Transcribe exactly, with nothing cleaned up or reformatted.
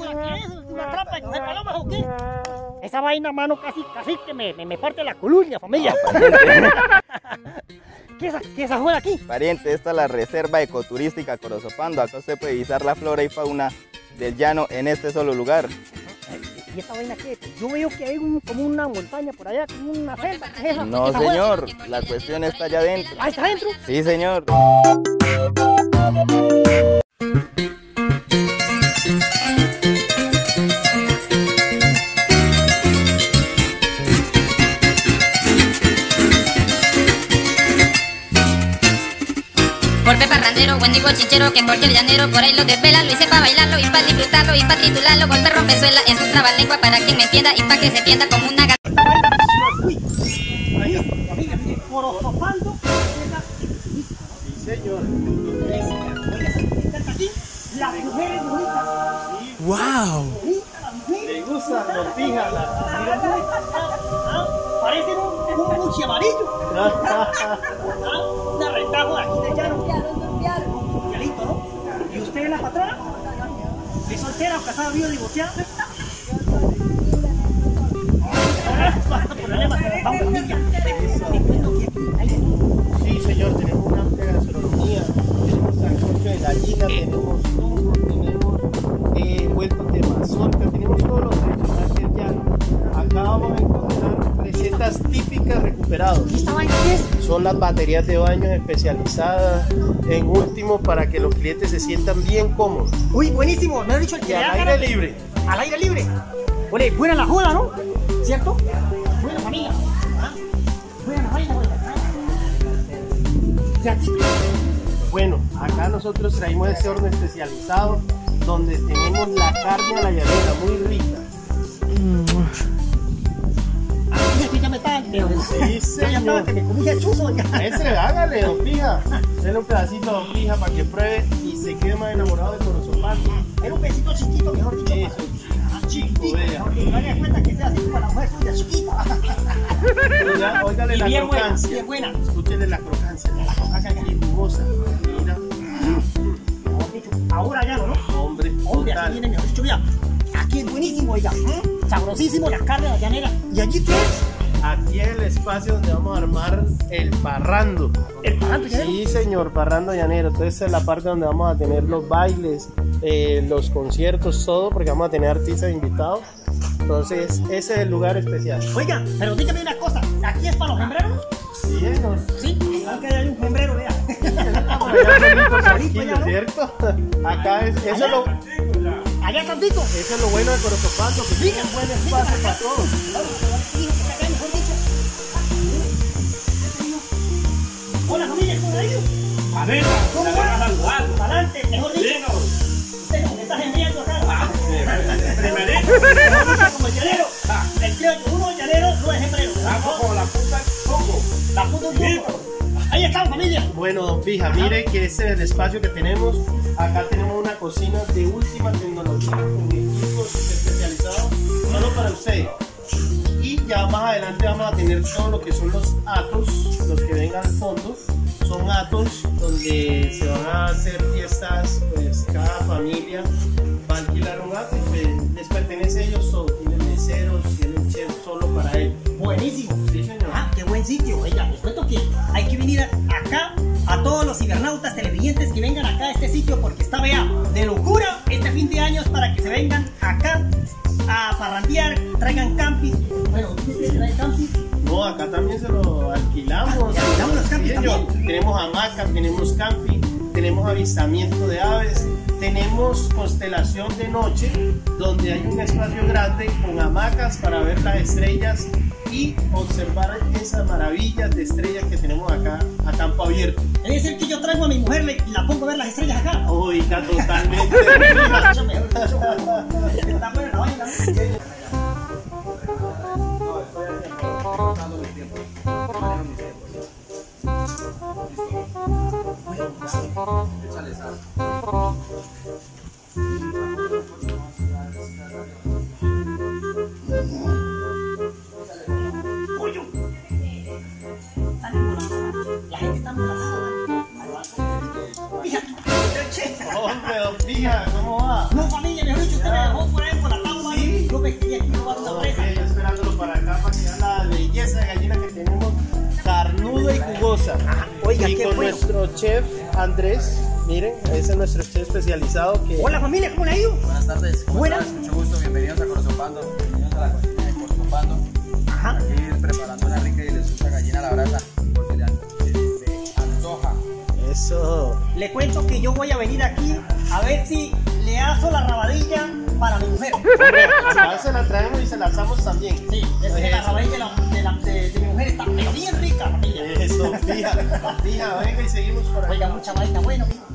¿qué es? ¿Una trampa de coger palomas o qué? Esa vaina, mano, casi, casi que me, me, me parte la columna, familia. ¿Qué es esa, qué es esa joda aquí? Pariente, esta es la Reserva Ecoturística Corozopando. Acá usted puede visitar la flora y fauna del llano en este solo lugar. ¿Y esta vaina qué? Yo veo que hay un, como una montaña por allá, como una selva. ¿Qué es esa? No, ¿Esa señor, joda? la cuestión está allá adentro. ¿Ah, está adentro? Sí, señor. Golpe parrandero, buen digo chichero, que porque el llanero por ahí lo desvela, lo hice pa' bailarlo y pa' disfrutarlo y pa' titularlo. Golpe rompezuela es un trabalengua para quien me entienda y pa' que se tienda como una gata. Uy, familia, mire, Corozopando. Sí, señor. Aquí, las mujeres bonitas. ¡Wow! ¿Le gusta la pija? Parece un, un buchi amarillo. Una retajo de aquí de llano. Un pialito, ¿no? ¿Y usted es la patrona? ¿Es soltera o casada, viuda, divorciada? Sí, señor, tenemos una amplia gastronomía, tenemos sancocho de gallina, tenemos tubo, tenemos eh, vueltos de mazorca, tenemos todos los tradicionales del llano. Acá vamos a encontrar recetas típicas recuperadas. ¿Esta vaina qué es? Son las baterías de baño especializadas, en último, para que los clientes se sientan bien cómodos. Uy, buenísimo, me ha dicho el que Y le al da aire ganas de- libre. Al aire libre. Oye, buena la joda, ¿no? ¿Cierto? Buena familia. ¿Ah? Buena la vaina, buena. ¿Y a ti? Bueno, acá nosotros traemos ese horno especializado donde tenemos la carne a la llanera, muy rica. Aquí ya me está... Sí, Ya ya estaba señor. que me comí el chuzo. Ya. Ese, hágale, don Pija. Dele un pedacito, don Pija, para que pruebe y se quede más enamorado de Corozopando. Era un pedacito chiquito, mejor dicho. Eso, chico, vea. No le cuenta que sea así como la mujer suya, chiquita. Oiga, óigale Y la bien buena, crocancia. bien buena. Escúchele la crocancia. La crocancia que- Y jugosa. Mira, Mejor dicho, ahora ya no, ¿no? hombre, Hombre, aquí total. viene mejor dicho, mira. Aquí es buenísimo, oiga. ¿Mm? Sabrosísimo la carne de la llanera. ¿Y allí qué es? Aquí es el espacio donde vamos a armar el parrando. El parrando llanero. Sí, señor, parrando llanero. Entonces es la parte donde vamos a tener los bailes, eh, los conciertos, todo, porque vamos a tener artistas invitados. Entonces ese es el lugar especial. Oiga, pero dígame una cosa. ¿Aquí es para los hembreros? Sí, señor. Sí. Aunque hay un hembrero, vea. Aquí, ¿no es cierto? Acá es, eso es lo, Allá tantito. eso es lo bueno de Corozopando, que tiene un buen espacio para todos. Hola familia, ¿cómo ha ido? A ver, ¿Cómo la va? agarra al lugar. Para adelante, mejor dicho. Lleno. Usted como que está enviando acá. Primerito. Mejor dicho, como el llanero. El criollo, uno llanero no es hembrero. Vamos con la punta del coco. La puta un poco. Ahí están, familia. Bueno, don Pija, mire que ese es el espacio que tenemos. Acá tenemos una cocina de última tecnología con equipos especializados solo para ustedes. Y ya más adelante vamos a tener todo lo que son los atos, los que vengan al fondo. Son atos donde se van a hacer fiestas, pues cada familia va a alquilar un ato y pues, les pertenece a ellos todo. Tienen meseros, tienen chef solo para ellos. Buenísimo. Sí, señor. Ah, qué buen sitio. Oiga, les cuento que hay que venir acá a todos los cibernautas televidentes que vengan acá a este sitio porque está, vea, de locura este fin de años para que se vengan acá a parrandear, traigan camping. Bueno, ¿ustedes traen camping? No, acá también se lo alquilamos. Ah, alquilamos los camping Sí, señor. también. Tenemos hamaca, tenemos camping, tenemos avistamiento de aves, tenemos constelación de noche, donde hay un espacio grande con hamacas para ver las estrellas y observar esas maravillas de estrellas que tenemos acá a campo abierto. Es decir, que yo traigo a mi mujer le- y la pongo a ver las estrellas acá. Oiga, totalmente. Está buena la vaina. Pollo. Están embolados. La gente está embarazada. Fíjate. Hombre, don Pija, ¿cómo va? No, familia, mejor dicho, usted me dejó fuera nuestro chef Andrés. Miren, ese es nuestro chef especializado que... Hola familia, ¿cómo le ha ido? Buenas tardes, ¿cómo Buenas. estás? Mucho gusto, bienvenidos a Corozopando, bienvenidos a la cocina de Corozopando. Ajá. Aquí preparando una rica y deliciosa gallina a la brasa, porque le an- le antoja. Eso. Le cuento que yo voy a venir aquí a ver si le aso la rabadilla para mi mujer. Acá se la traemos y se la asamos también. Sí, es que la rabadilla de, la, de, la, de, de mi mujer está pero bien rica, familia. Eso, fija, fija, venga y seguimos por ahí. Oiga, mucha vaina, bueno,